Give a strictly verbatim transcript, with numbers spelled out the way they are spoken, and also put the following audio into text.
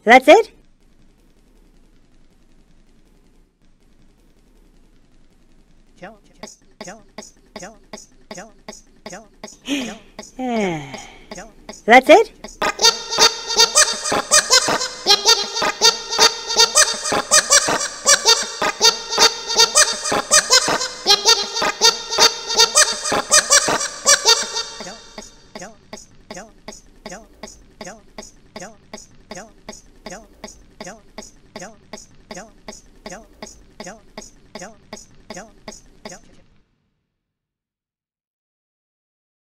That's it? That's it? Yo, yo, yo, yo, yo, yo, yo, yo, yo, yo, yo, yo, yo, yo, yo, yo, yo, yo, yo, yo,